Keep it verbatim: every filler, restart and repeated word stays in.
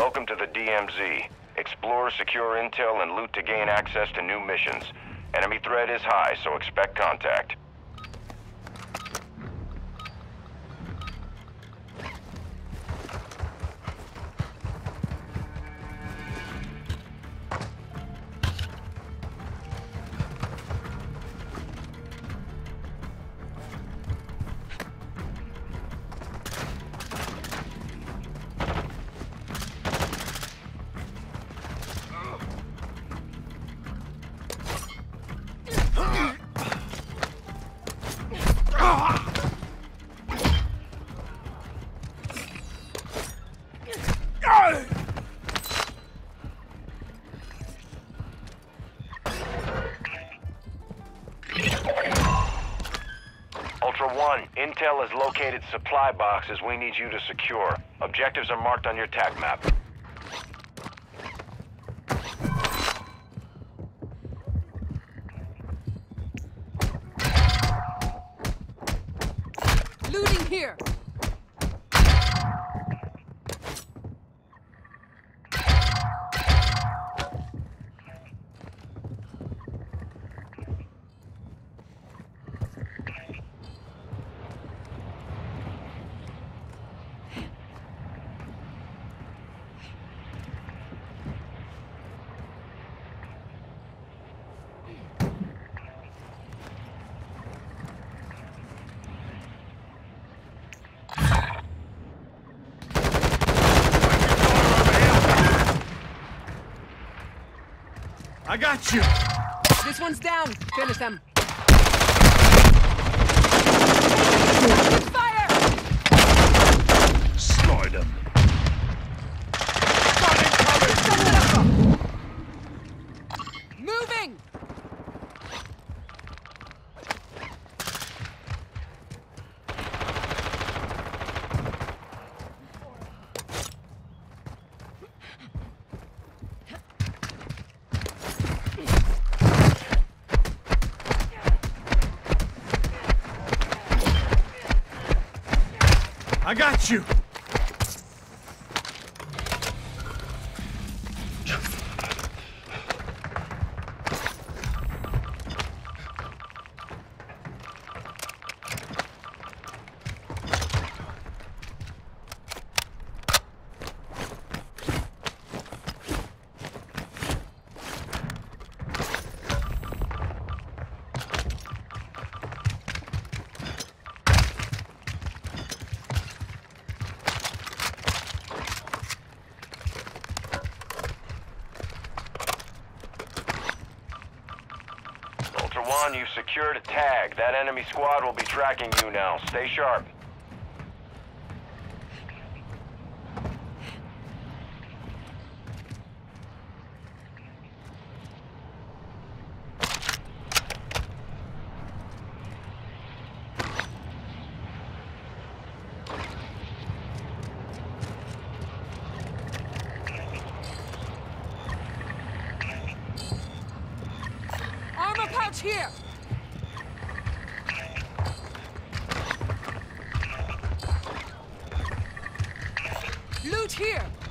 Welcome to the D M Z. Explore, secure intel, and loot to gain access to new missions. Enemy threat is high, so expect contact. Ultra One, intel has located supply boxes we need you to secure. Objectives are marked on your tac map. Looting here! I got you! This one's down! Finish them! Fire! Destroy them! Moving! I got you! Ultra One, you've secured a tag. That enemy squad will be tracking you now. Stay sharp. Armor pouch here! Loot here!